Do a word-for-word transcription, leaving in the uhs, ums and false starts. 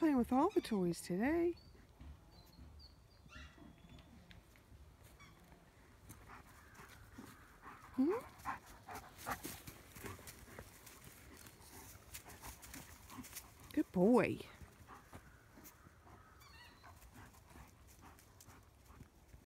playing with all the toys today. Hmm? Good boy.